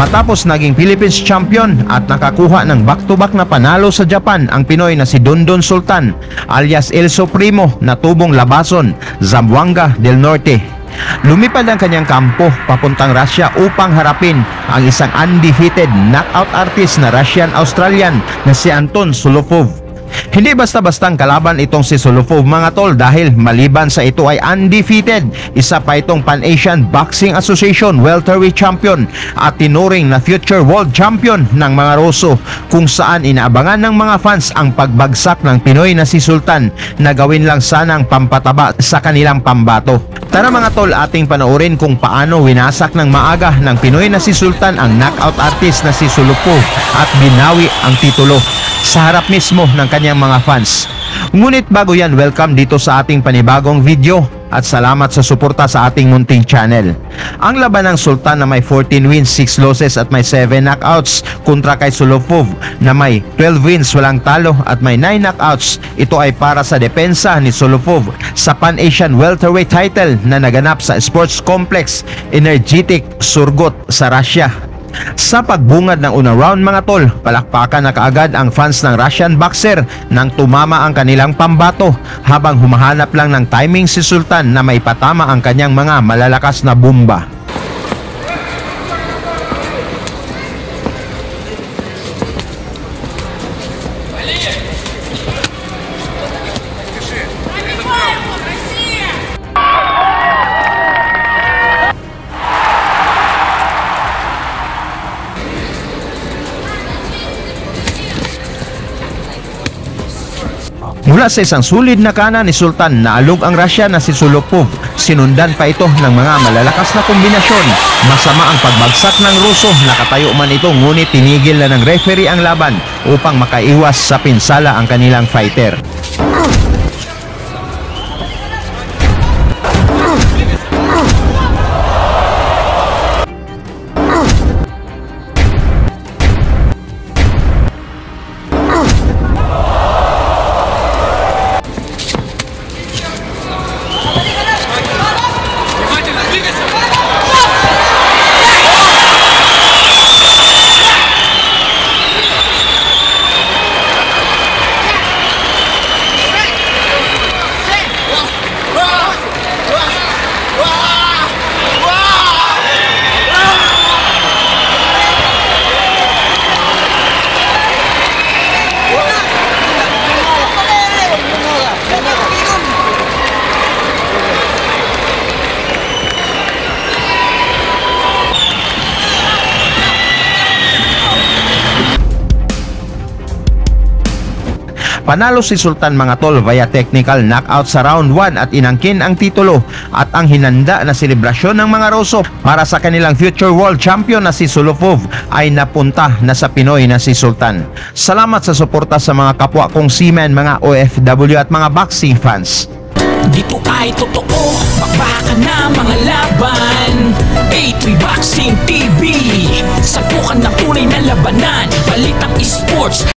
Matapos naging Philippines champion at nakakuha ng back-to-back na panalo sa Japan ang Pinoy na si Dondon Sultan alias El Supremo na tubong labason, Zamboanga del Norte. Lumipad ang kanyang kampo papuntang Russia upang harapin ang isang undefeated knockout artist na Russian-Australian na si Anton Sulufov. Hindi basta-bastang kalaban itong si Sulufov mga tol, dahil maliban sa ito ay undefeated, isa pa itong Pan-Asian Boxing Association welterweight champion at tinuring na future world champion ng mga Ruso, kung saan inaabangan ng mga fans ang pagbagsak ng Pinoy na si Sultan na gawin lang sanang pampataba sa kanilang pambato. Tara mga tol, ating panoorin kung paano winasak ng maaga ng Pinoy na si Sultan ang knockout artist na si Sulufov at binawi ang titulo sa harap mismo ng kanyang mga fans. Ngunit bago yan, welcome dito sa ating panibagong video at salamat sa suporta sa ating munting channel. Ang laban ng Sultan na may 14 wins, 6 losses at may 7 knockouts kontra kay Sulufov na may 12 wins, walang talo at may 9 knockouts. Ito ay para sa depensa ni Sulufov sa Pan-Asian welterweight title na naganap sa Sports Complex Energetic Surgut sa Russia. Sa pagbungad ng unang round mga tol, palakpakan na kaagad ang fans ng Russian boxer nang tumama ang kanilang pambato, habang humahanap lang ng timing si Sultan na may patama ang kanyang mga malalakas na bomba. Mula sa isang sulid na kanan ni Sultan, naalog ang Russia na si Sulufov. Sinundan pa ito ng mga malalakas na kombinasyon. Masama ang pagbagsak ng Ruso, nakatayo man ito ngunit tinigil na ng referee ang laban upang makaiwas sa pinsala ang kanilang fighter. Panalo si Sultan mga tol via technical knockout sa round 1 at inangkin ang titulo at ang hinanda na selebrasyon ng mga Ruso para sa kanilang future world champion na si Sulufov ay napunta na sa Pinoy na si Sultan. Salamat sa suporta sa mga kapwa kong seamen, mga OFW at mga boxing fans. Dito ay totoo, bakbakan na mga laban. A3 Boxing TV, sapukan ng tunay na labanan, balitang esports.